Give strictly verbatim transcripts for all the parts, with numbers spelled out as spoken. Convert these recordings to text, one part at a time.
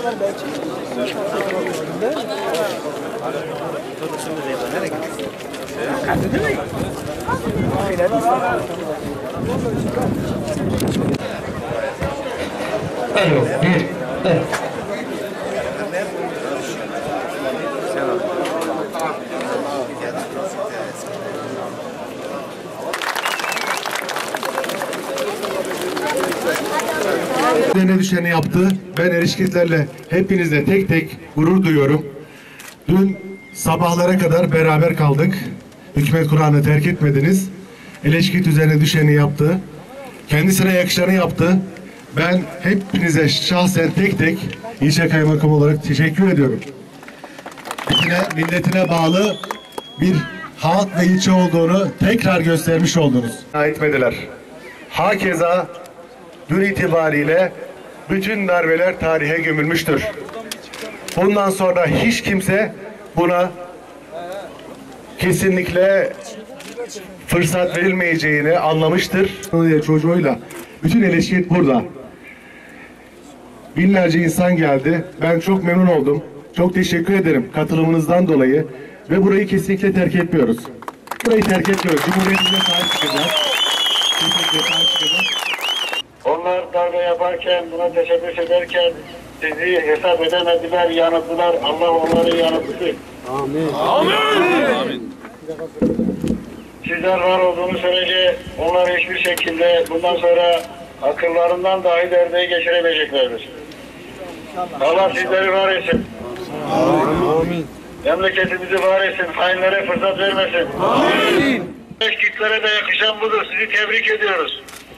Ne düşeni yaptı. Ben erişkitlerle hepinizle tek tek gurur duyuyorum. Dün sabahlara kadar beraber kaldık. Hükümet Kur'an'ı terk etmediniz. Eleşkit üzerine düşeni yaptı. Kendisine yakışanı yaptı. Ben hepinize şahsen tek tek ilçe kaymakamı olarak teşekkür ediyorum. Milletine, milletine bağlı bir halk ve ilçe olduğunu tekrar göstermiş oldunuz. Etmediler. Hakeza dün itibariyle bütün darbeler tarihe gömülmüştür. Bundan sonra hiç kimse buna kesinlikle fırsat verilmeyeceğini anlamıştır. Çocuğuyla bütün eleşkit burada. Binlerce insan geldi. Ben çok memnun oldum. Çok teşekkür ederim katılımınızdan dolayı ve burayı kesinlikle terk etmiyoruz. Burayı terk etmiyoruz. Cumhuriyetimize sahip çıkacağız. Kesinlikle sahip çıkacağız. Onlar darbe yaparken, buna teşebbüs ederken sizi hesap edemediler, yanılttılar. Allah onları yanılttı. Amin. Amin. Amin. Sizler var olduğunuz sürece onlar hiçbir şekilde bundan sonra akıllarından dahi derdeyi geçiremeyeceklerdir. Allah sizleri var etsin. Amin. Memleketimizi var etsin. Hainlere fırsat vermesin. Amin. Eşkitlere de yakışan budur. Sizi tebrik ediyoruz.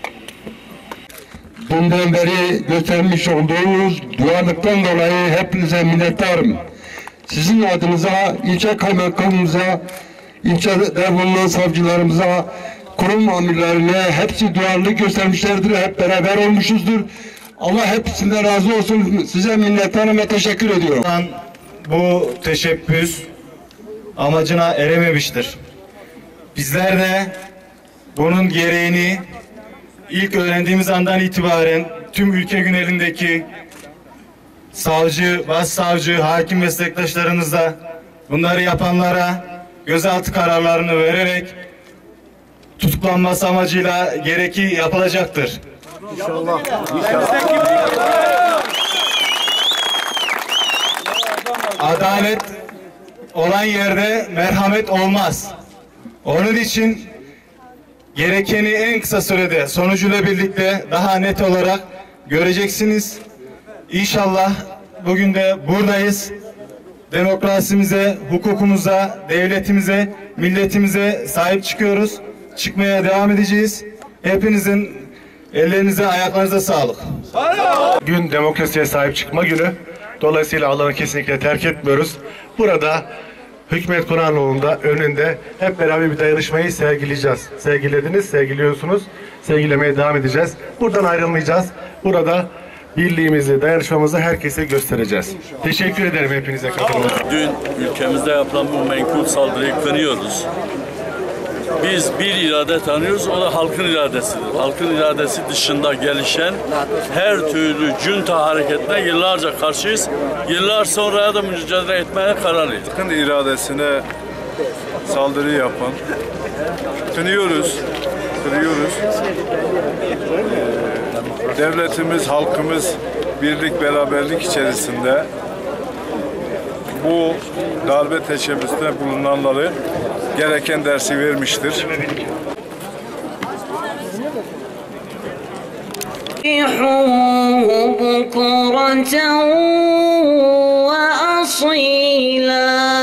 Bundan beri göstermiş olduğunuz duyarlılıktan dolayı hepinize minnettarım. Sizin adınıza, ilçe kaymakamımıza, ilçede bulunan savcılarımıza, kurum amirlerine hepsi duyarlılık göstermişlerdir. Hep beraber olmuşuzdur. Allah hepsinden razı olsun. Size minnettarım ve teşekkür ediyorum. Bu teşebbüs amacına erememiştir. Bizler de bunun gereğini ilk öğrendiğimiz andan itibaren tüm ülke genelindeki savcı, başsavcı, hakim meslektaşlarımıza, bunları yapanlara gözaltı kararlarını vererek tutuklanması amacıyla gereki yapılacaktır. İnşallah. İnşallah. Adalet olan yerde merhamet olmaz. Onun için gerekeni en kısa sürede sonucuyla birlikte daha net olarak göreceksiniz. İnşallah bugün de buradayız. Demokrasimize, hukukumuza, devletimize, milletimize sahip çıkıyoruz. Çıkmaya devam edeceğiz. Hepinizin ellerinize, ayaklarınıza sağlık. Gün demokrasiye sahip çıkma günü. Dolayısıyla alanı kesinlikle terk etmiyoruz. Burada Hükümet Kur'anoğlu'nda önünde hep beraber bir dayanışmayı sergileyeceğiz. Sergilediniz, sergiliyorsunuz. Sergilemeye devam edeceğiz. Buradan ayrılmayacağız. Burada birliğimizi, dayanışmamızı herkese göstereceğiz. Teşekkür ederim hepinize katılımınız. Dün ülkemizde yapılan bu menkul saldırıyı kınıyoruz. Biz bir irade tanıyoruz, o da halkın iradesidir. Halkın iradesi dışında gelişen her türlü junta hareketine yıllarca karşıyız. Yıllar sonra da mücadele etmeye kararlıyız. Halkın iradesine saldırı yapan, kınıyoruz, kınıyoruz. Devletimiz, halkımız birlik, beraberlik içerisinde bu darbe teşebbüsünde bulunanları gereken dersi vermiştir. بكرة وأصيلا